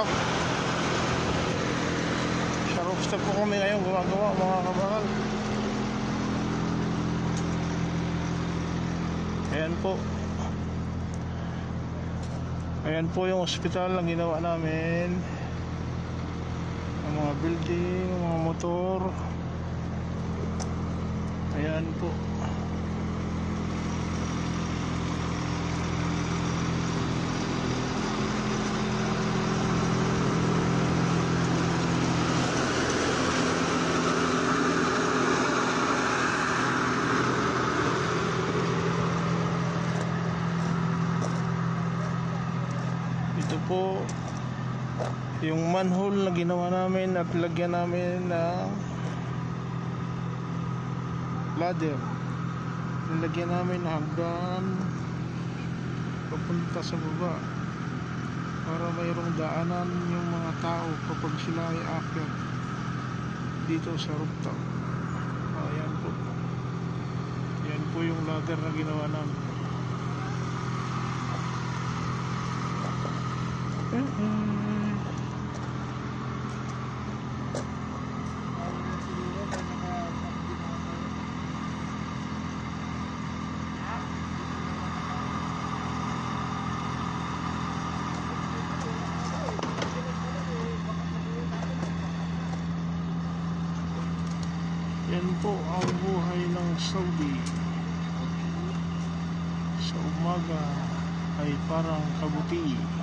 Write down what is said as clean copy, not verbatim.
rooftop. Sa rooftop po kami ngayon gumagawa mga kabakal. Ayan po. Ayan po yung hospital na ginawa namin. Ang mga building, mga motor. Ayan po. Ito po yung manhole na ginawa namin at lagyan namin ng ladder. Nilagyan namin hagdan papunta sa baba para mayroong daanan yung mga tao kapag sila ay aakyat dito sa rooftop. Ayan po. Yan po yung ladder na ginawa namin. Yan po ang buhay ng Saudi. Sa umaga ay parang kabuti.